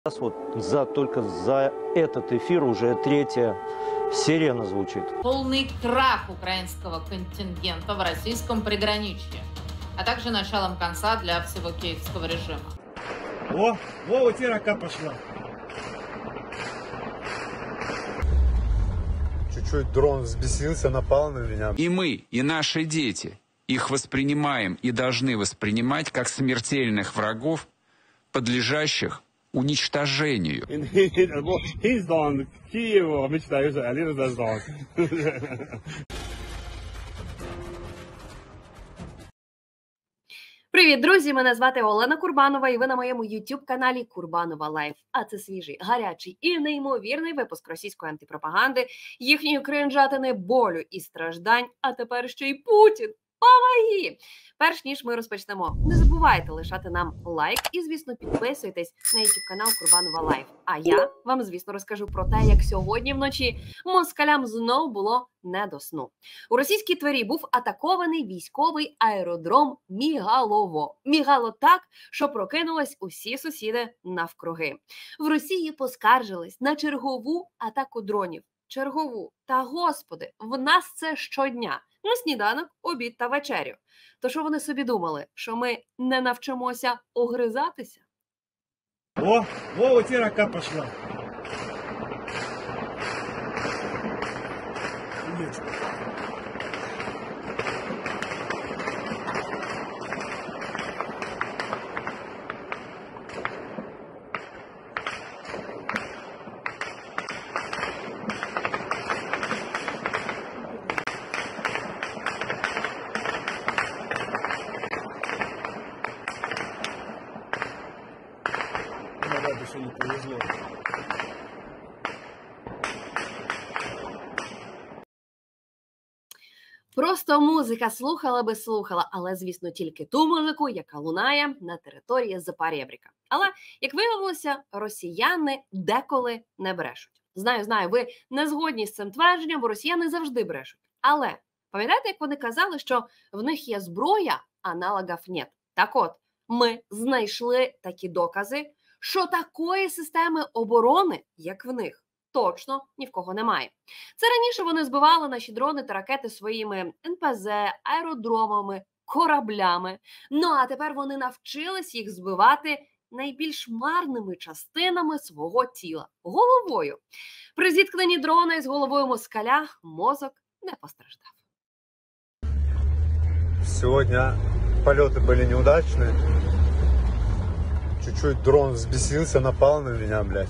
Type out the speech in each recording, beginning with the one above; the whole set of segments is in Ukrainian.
Вот только за этот эфир уже 3-я сирена звучит. Полный крах украинского контингента в российском приграничье, а также началом конца для всего киевского режима. Во, теперь рака пошла. Чуть-чуть дрон взбесился, напал на меня. И мы, и наши дети их воспринимаем и должны воспринимать как смертельных врагов, подлежащих уничтожению. Привіт, друзі! Мене звати Олена Курбанова, і ви на моєму YouTube-каналі Курбанова Лайф. А це свіжий, гарячий і неймовірний випуск російської антипропаганди, їхньої кринжатини, болю і страждань, а тепер ще й Путін. Помоги! Перш ніж ми розпочнемо, не забувайте лишати нам лайк і, звісно, підписуйтесь на YouTube-канал Курбанова Лайф. А я вам, звісно, розкажу про те, як сьогодні вночі москалям знов було не до сну. У російській Твері був атакований військовий аеродром Мігалово. Мігало так, що прокинулись усі сусіди навкруги. В Росії поскаржились на чергову атаку дронів. Чергову. Та, господи, в нас це щодня. На сніданок, обід та вечерю. То що вони собі думали? Що ми не навчимося огризатися? Во, теперь рака пошла. Что не повезло. Просто музика слухала би слухала, але, звісно, тільки ту музику, яка лунає на території Запорєбріка. Але, як виявилося, росіяни деколи не брешуть. Знаю, ви не згодні з цим твердженням, бо росіяни завжди брешуть. Але, пам'ятаєте, як вони казали, що в них є зброя, аналогів нет? Так от, ми знайшли такі докази, що такої системи оборони, як в них, точно ні в кого немає. Це раніше вони збивали наші дрони та ракети своїми НПЗ, аеродромами, кораблями. Ну, а тепер вони навчились їх збивати найбільш марними частинами свого тіла – головою. При зіткненні дрона з головою москаля мозок не постраждав. Сегодня полеты были неудачные. Чуть-чуть дрон взбесился, напал на меня, блядь.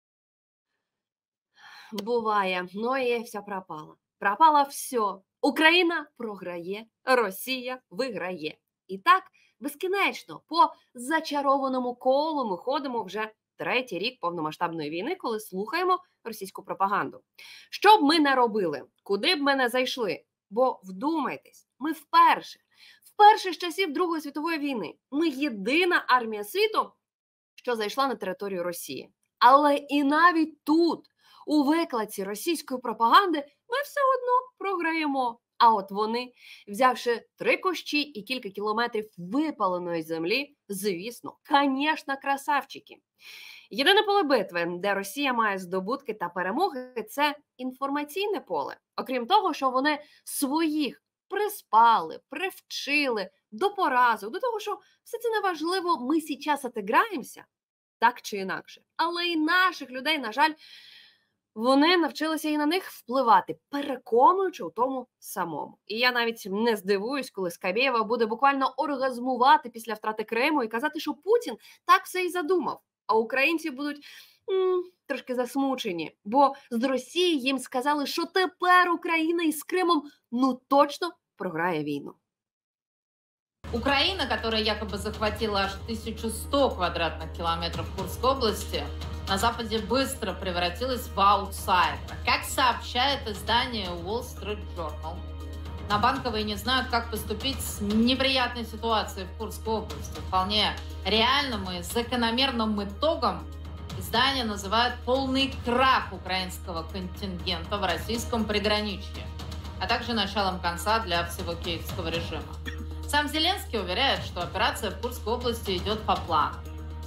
Буває, ну і все пропало. Пропало все. Україна програє, Росія виграє. І так безкінечно по зачарованому колу ми ходимо вже 3-й рік повномасштабної війни, коли слухаємо російську пропаганду. Що б ми не робили, куди б ми не зайшли, бо вдумайтесь, ми вперше з часів Другої світової війни, ми єдина армія світу, що зайшла на територію Росії. Але і навіть тут, у викладці російської пропаганди, ми все одно програємо. А от вони, взявши 3 кущі і кілька кілометрів випаленої землі, звісно, красавчики. Єдине поле битви, де Росія має здобутки та перемоги, це інформаційне поле. Окрім того, що вони своїх приспали, привчили до поразок, до того, що все це неважливо, ми зараз отиграємося, так чи інакше. Але і наших людей, на жаль, вони навчилися і на них впливати, переконуючи у тому самому. І я навіть не здивуюсь, коли Скабєєва буде буквально оргазмувати після втрати Криму і казати, що Путін так все і задумав. А українці будуть трошки засмучені, бо з Росії їм сказали, що тепер Україна із Кримом точно програє війну. Украина, которая якобы захватила аж 1100 квадратных километров Курской области, на Западе быстро превратилась в аутсайдера. Как сообщает издание Wall Street Journal, на Банковой не знают, как поступить с неприятной ситуацией в Курской области. Вполне реальным и закономерным итогом издание называет полный крах украинского контингента в российском приграничье, а также началом конца для всего киевского режима. Сам Зеленский уверяет, что операция в Курской области идет по плану.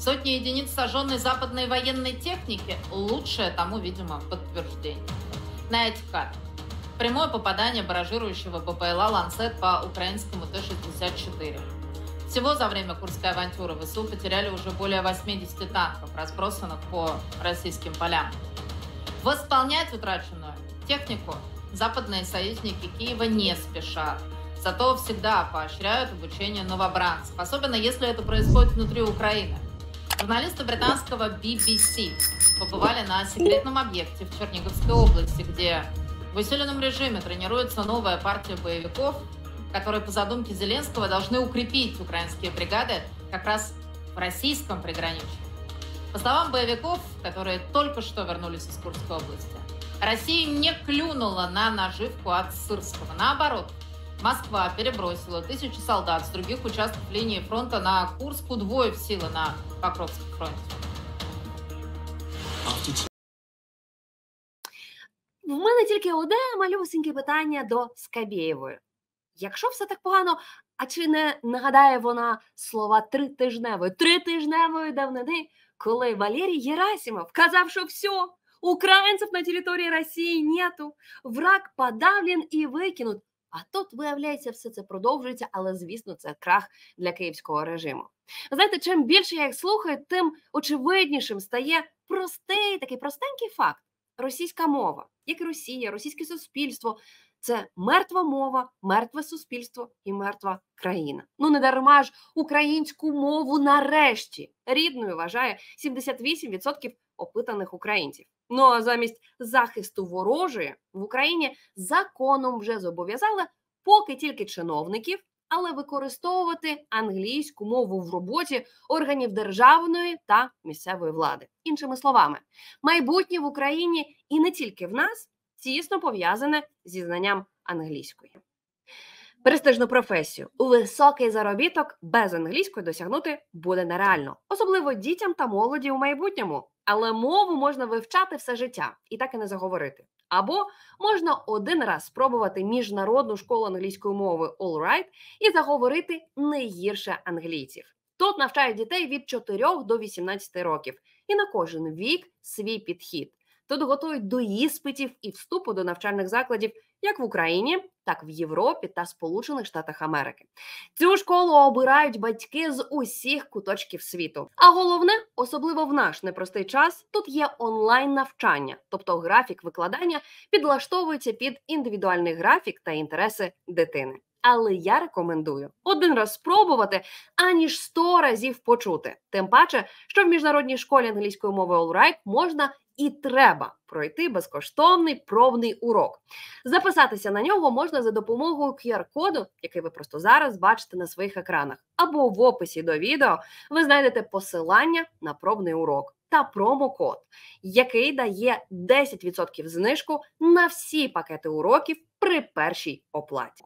Сотни единиц сожженной западной военной техники – лучшее тому, видимо, подтверждение. На этих кадрах прямое попадание баражирующего БПЛА «Ланцет» по украинскому Т-64. Всего за время Курской авантюры ВСУ потеряли уже более 80 танков, разбросанных по российским полям. Восполнять утраченную технику западные союзники Киева не спешат. Зато всегда поощряют обучение новобранцев, особенно если это происходит внутри Украины. Журналисты британского BBC побывали на секретном объекте в Черниговской области, где в усиленном режиме тренируется новая партия боевиков, которые по задумке Зеленского должны укрепить украинские бригады как раз в российском приграничье. По словам боевиков, которые только что вернулись из Курской области, Россия не клюнула на наживку от Сырского. Наоборот, Москва перебросила 1000 солдат с других участков линии фронта на Курск, удвоив силы на Покровском фронте. В мене тільки одне малюсеньке питання до Скабєєвої. Якщо все так погано, а чи не нагадає вона слова тритижневої давнини, коли Валерій Герасимов казав, що все, українців на території Росії нету, враг подавлен і викинут. А тут, виявляється, все це продовжується, але, звісно, це крах для київського режиму. Знаєте, чим більше я їх слухаю, тим очевиднішим стає такий простенький факт. Російська мова, як і Росія, російське суспільство – це мертва мова, мертве суспільство і мертва країна. Ну, не дарма ж українську мову нарешті рідною вважає 78% опитаних українців. Ну, а замість захисту ворожої в Україні законом вже зобов'язали поки тільки чиновників, але використовувати англійську мову в роботі органів державної та місцевої влади. Іншими словами, майбутнє в Україні і не тільки в нас тісно пов'язане зі знанням англійської. Престижну професію, високий заробіток без англійської досягнути буде нереально, особливо дітям та молоді у майбутньому. Але мову можна вивчати все життя і так і не заговорити. Або можна один раз спробувати міжнародну школу англійської мови All Right і заговорити не гірше англійців. Тут навчають дітей від 4 до 18 років. І на кожен вік свій підхід. Тут готують до іспитів і вступу до навчальних закладів як в Україні, так в Європі та Сполучених Штатах Америки. Цю школу обирають батьки з усіх куточків світу. А головне, особливо в наш непростий час, тут є онлайн-навчання, тобто графік викладання підлаштовується під індивідуальний графік та інтереси дитини. Але я рекомендую один раз спробувати, аніж 100 разів почути. Тим паче, що в міжнародній школі англійської мови All Right можна і треба пройти безкоштовний пробний урок. Записатися на нього можна за допомогою QR-коду, який ви просто зараз бачите на своїх екранах. Або в описі до відео ви знайдете посилання на пробний урок та промокод, який дає 10% знижку на всі пакети уроків при першій оплаті.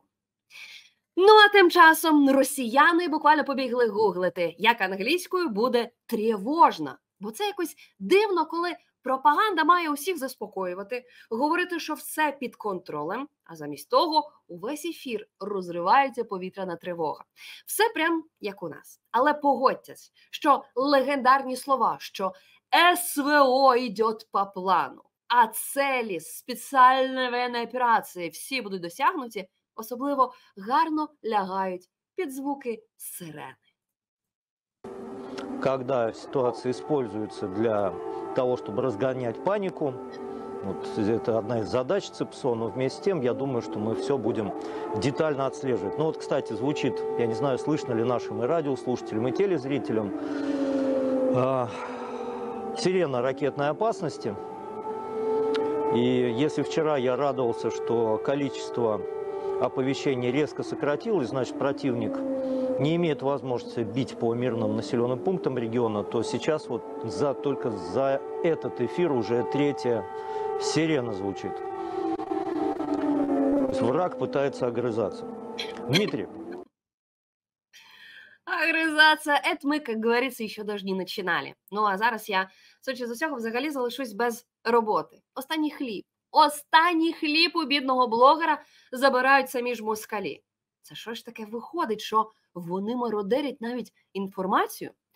Ну а тим часом росіяни буквально побігли гуглити, як англійською буде тривожна. Бо це якось дивно, коли пропаганда має усіх заспокоювати, говорити, що все під контролем, а замість того увесь ефір розривається повітряна тривога. Все прям як у нас. Але погодьтесь, що легендарні слова, що СВО йде по плану, а цілі спеціальної воєнної операції всі будуть досягнуті, особливо гарно лягають під звуки сирени. Когда ситуация используется для того, чтобы разгонять панику, вот это одна из задач ЦИПСО, но вместе с тем, я думаю, что мы все будем детально отслеживать. Ну вот, кстати, звучит, я не знаю, слышно ли нашим и радиослушателям, и телезрителям, сирена ракетной опасности. И если вчера я радовался, что количество оповещений резко сократилось, значит, противник не имеет возможности бить по мирным населенным пунктам региона, то сейчас вот только за этот эфир уже 3-я сирена звучит. То есть враг пытается огрызаться. Дмитрий. Огрызаться, это мы, как говорится, ще даже не починали. Ну а зараз я, судячи з усього, взагалі залишусь без роботи. Останній хліб у бідного блогера забирають самі ж москалі. Це що ж таке виходить, що вони мародерять навіть інформацію?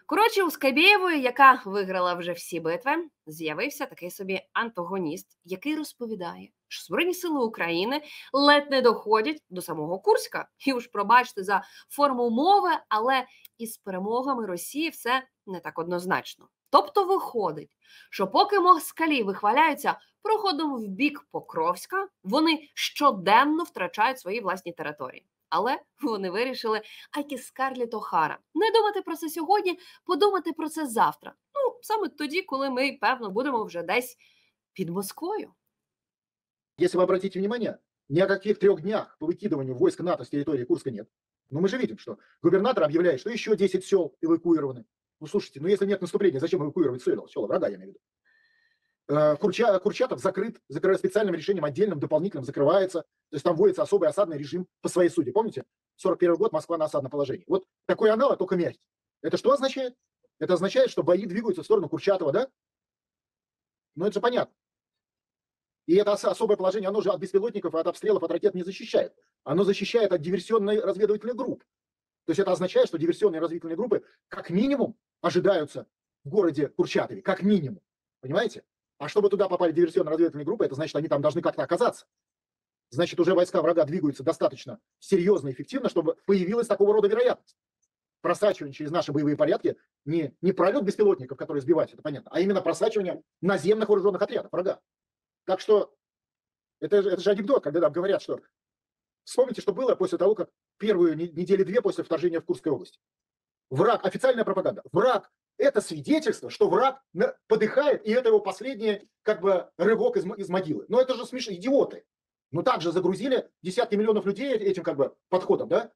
Коротше, у Скабєєвої, яка виграла вже всі битви, з'явився такий собі антагоніст, який розповідає, що Збройні сили України ледь не доходять до самого Курська. І уж пробачте за форму мови, але із перемогами Росії все не так однозначно. Тобто виходить, що поки москалі вихваляються проходом в бік Покровська, вони щоденно втрачають свої власні території. Але вони вирішили, як і Скарлетт О'Хара, не думати про це сьогодні, подумати про це завтра. Ну, саме тоді, коли ми, певно, будемо вже десь під Москвою. Если вы обратите внимание, ни о каких 3 днях по выкидыванию войск НАТО с территории Курска нет. Но мы же видим, что губернатор объявляет, что еще 10 сел эвакуированы. Ну, слушайте, ну если нет наступления, зачем эвакуировать села? Врага, я имею в виду. Курчатов закрыт специальным решением, отдельным, дополнительным, закрывается. То есть там вводится особый осадный режим по своей сути. Помните? 41 год, Москва на осадном положении. Вот такой аналог, только мягкий. Это что означает? Это означает, что бои двигаются в сторону Курчатова, да? Ну, это же понятно. И это особое положение, оно же от беспилотников, от обстрелов, от ракет не защищает. Оно защищает от диверсионной разведывательной группы. То есть это означает, что диверсионные разведывательные группы как минимум ожидаются в городе Курчатове. Как минимум. Понимаете? А чтобы туда попали диверсионно-разведывательные группы, это значит, они там должны как-то оказаться. Значит, уже войска врага двигаются достаточно серьезно и эффективно, чтобы появилась такого рода вероятность. Просачивание через наши боевые порядки не пролет беспилотников, которые сбивают, это понятно, а именно просачивание наземных вооруженных отрядов врага. Так что это же анекдот, когда там говорят, что вспомните, что было после того, как первую недели-две после вторжения в Курской области. Враг, официальная пропаганда, враг – это свидетельство, что враг подыхает, и это его последний как бы рывок из могилы. Но это же смешно, идиоты. Ну так же загрузили десятки миллионов людей этим как бы подходом, да?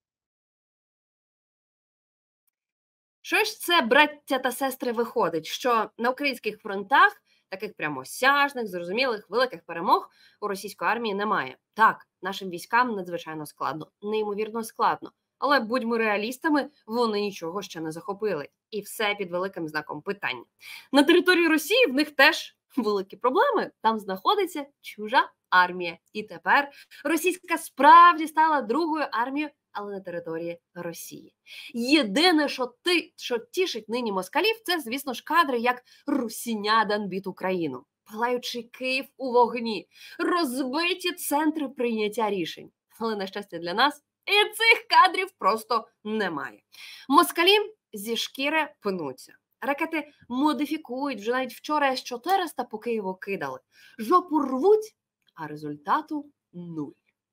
Що ж це, браття та сестри, виходить, що на українських фронтах таких прямо осяжних, зрозумілих, великих перемог у російської армії немає. Так, нашим військам надзвичайно складно, неймовірно складно. Але будьмо реалістами, вони нічого ще не захопили. І все під великим знаком питання. На території Росії в них теж великі проблеми. Там знаходиться чужа армія. І тепер російська справді стала другою армією, але на території Росії. Єдине, що тішить нині москалів, це, звісно ж, кадри, як русіня бомбить Україну. Палаючий Київ у вогні, розбиті центри прийняття рішень. Але, на щастя для нас, і цих кадрів просто немає. Москалі зі шкіри пнуться. Ракети модифікують, вже навіть вчора С-400 по Києву кидали. Жопу рвуть, а результату нуль.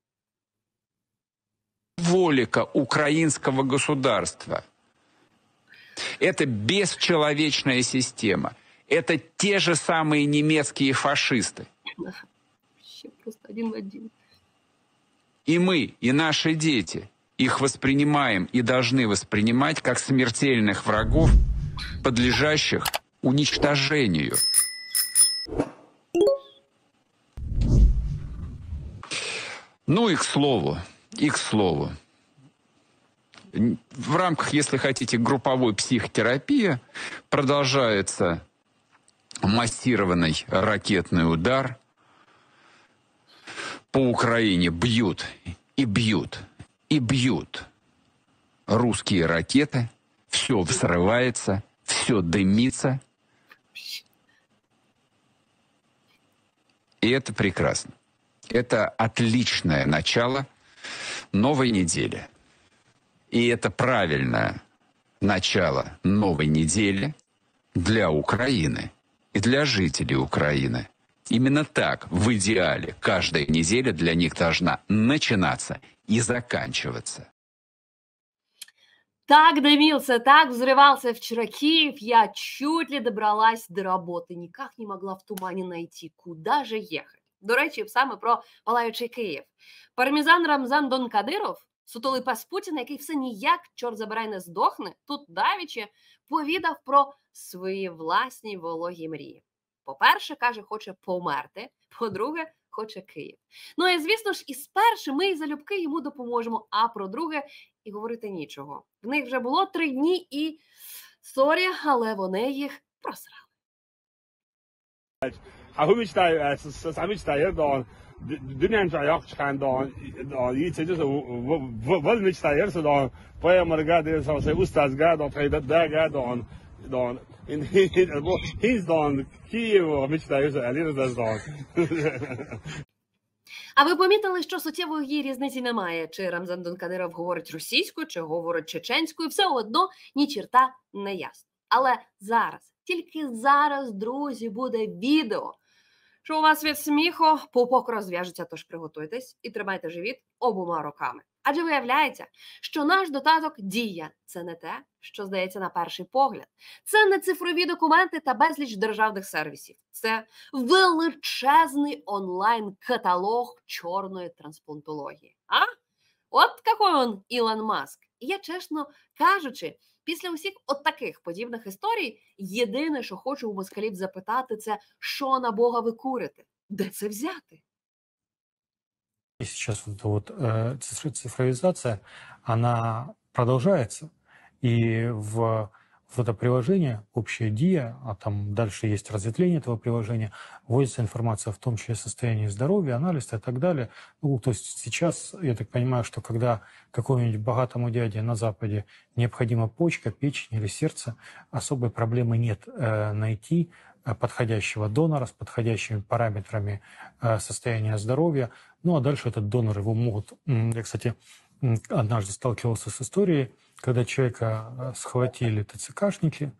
Волика украинского государства. Это бесчеловечная система. Это те же самые немецкие фашисты. Вообще просто один в один. И мы, и наши дети их воспринимаем и должны воспринимать как смертельных врагов, подлежащих уничтожению. Ну и к слову. В рамках, если хотите, групповой психотерапии продолжается массированный ракетный удар. По Украине бьют и бьют и бьют русские ракеты. Все взрывается, все дымится. И это прекрасно. Это отличное начало новой недели. И это правильное начало новой недели для Украины и для жителей Украины. Именно так, в идеале, каждая неделя для них должна начинаться и заканчиваться. Так дымился, так взрывался вчера Киев, я чуть ли добралась до работы, никак не могла в тумане найти, куда же ехать. До речі, саме про палаючий Київ. Пармезан Рамзан Дон Кадиров, сутулий пес Путіна, який все ніяк, чорт забирай, не здохне, тут давіче повідав про свої власні вологі мрії. По-перше, каже, хоче померти, по-друге, хоче Київ. Ну і, звісно ж, із першим ми і залюбки йому допоможемо, а про друге і говорити нічого. В них вже було 3 дні і, сорі, але вони їх просрали. Don. He's Don. Києво, мечтаю, а Ліна за Don. А ви помітили, що суттєвої різниці немає, чи Рамзан Кадиров говорить російською, чи говорить чеченською, все одно ні черта не ясно. Але зараз, тільки зараз, друзі, буде відео, що у вас від сміху пупок розв'яжеться, тож приготуйтесь і тримайте живіт обома руками. Адже виявляється, що наш додаток «Дія» – це не те, що здається на перший погляд. Це не цифрові документи та безліч державних сервісів. Це величезний онлайн-каталог чорної трансплантології. А? От какой он Ілон Маск. І я, чесно кажучи, після усіх от таких подібних історій, єдине, що хочу у москалів запитати, це що на Бога ви курите? Де це взяти? И сейчас цифровизация, она продолжается. И в это приложение, общее ДИА, а там дальше есть разветвление этого приложения, вводится информация в том числе о состоянии здоровья, анализ и так далее. Ну, то есть сейчас, я так понимаю, что когда какому-нибудь богатому дяде на Западе необходима почка, печень или сердце, особой проблемы нет найти подходящего донора с подходящими параметрами состояния здоровья. Ну, а дальше этот донор его могут... Я, кстати, однажды сталкивался с историей, когда человека схватили ТЦКшники,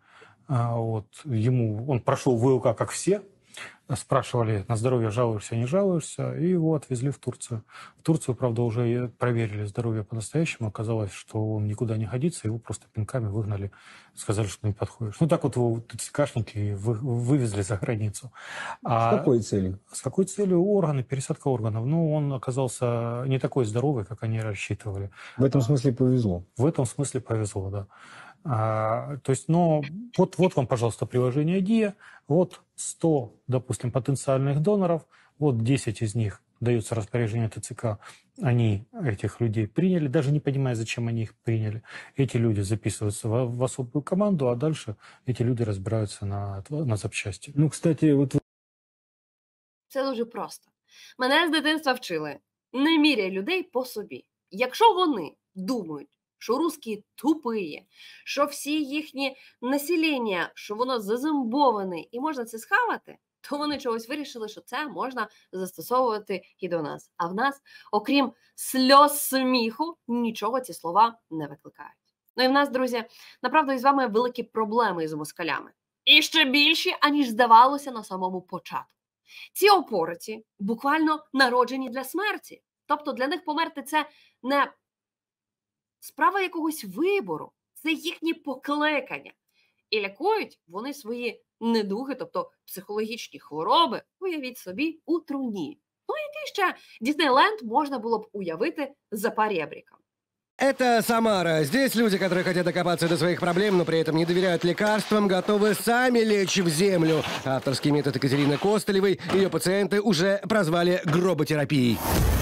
он прошел ВЛК, как все, спрашивали, на здоровье жалуешься, не жалуешься, и его отвезли в Турцию. В Турцию, правда, уже проверили здоровье по-настоящему, оказалось, что он никуда не годится, его просто пинками выгнали, сказали, что не подходишь. Ну, так вот его ТЦКшники вывезли за границу. С какой целью? С какой целью? Органы, пересадка органов. Ну, он оказался не такой здоровый, как они рассчитывали. В этом смысле повезло? В этом смысле повезло, да. То есть, вот вам, пожалуйста, приложение ДИА, вот 100, допустим, потенциальных доноров, вот 10 из них дается распоряжение ТЦК, они этих людей приняли, даже не понимая, зачем они их приняли. Эти люди записываются в особую команду, а дальше эти люди разбираются на запчасти. Ну, кстати, вот... Це дуже просто. Мене з дитинства вчили: не міряй людей по собі. Якщо вони думають, що русські тупиє, що всі їхні населення, що воно зазомбоване і можна це схавати, то вони чогось вирішили, що це можна застосовувати і до нас. А в нас, окрім сльоз сміху, нічого ці слова не викликають. Ну і в нас, друзі, направду із вами великі проблеми із москалями. І ще більші, аніж здавалося на самому початку. Ці опориці буквально народжені для смерті. Тобто для них померти – це не справа якогось вибору, це їхні покликання. І лікують вони свої недуги, тобто психологічні хвороби, уявіть собі, у труні. Ну, який ще Діснейленд можна було б уявити за поребриком. Это Самара. Здесь люди, которые хотят докопаться до своих проблем, но при этом не доверяют лекарствам, готовы сами лечь в землю. Авторский метод Екатерины Костылевой ее пациенты уже прозвали гроботерапией.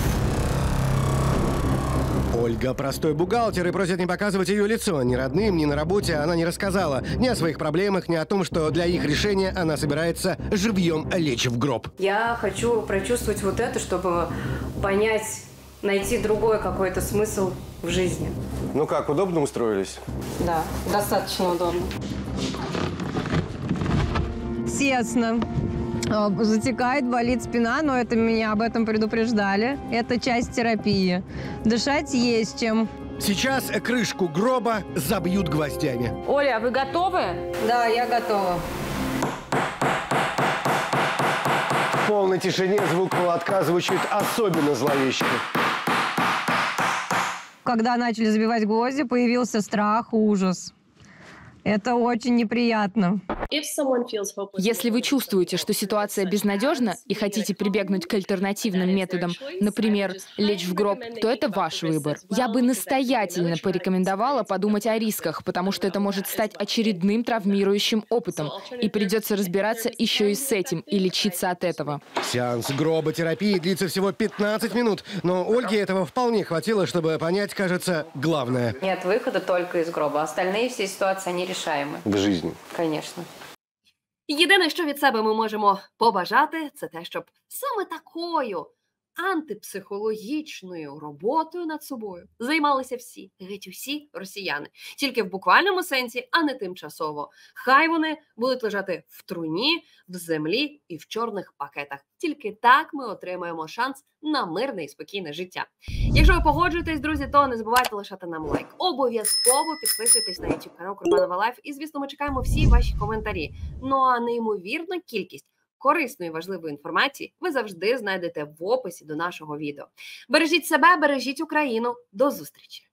Ольга простой бухгалтер и просит не показывать ее лицо. Ни родным, ни на работе она не рассказала. Ни о своих проблемах, ни о том, что для их решения она собирается живьем лечь в гроб. Я хочу прочувствовать вот это, чтобы понять, найти другой какой-то смысл в жизни. Ну как, удобно устроились? Да, достаточно удобно. Тесно. Затекает, болит спина, но это меня об этом предупреждали. Это часть терапии. Дышать есть чем. Сейчас крышку гроба забьют гвоздями. Оля, вы готовы? Да, я готова. В полной тишине звук молотка звучит особенно зловеще. Когда начали забивать гвозди, появился страх, ужас. Это очень неприятно. Если вы чувствуете, что ситуация безнадежна и хотите прибегнуть к альтернативным методам, например, лечь в гроб, то это ваш выбор. Я бы настоятельно порекомендовала подумать о рисках, потому что это может стать очередным травмирующим опытом, и придется разбираться еще и с этим и лечиться от этого. Сеанс гроботерапии длится всего 15 минут, но Ольге этого вполне хватило, чтобы понять, кажется, главное. Нет выхода только из гроба. Остальные все ситуации нерешаемы. В жизни. Конечно. Єдине, що від себе ми можемо побажати, це те, щоб саме такою антипсихологічною роботою над собою займалися всі, геть усі росіяни. Тільки в буквальному сенсі, а не тимчасово. Хай вони будуть лежати в труні, в землі і в чорних пакетах. Тільки так ми отримаємо шанс на мирне і спокійне життя. Якщо ви погоджуєтесь, друзі, то не забувайте лишати нам лайк. Обов'язково підписуйтесь на YouTube канал Курбанова Лайф. І, звісно, ми чекаємо всі ваші коментарі. Ну а неймовірну кількість корисної, важливої інформації ви завжди знайдете в описі до нашого відео. Бережіть себе, бережіть Україну. До зустрічі!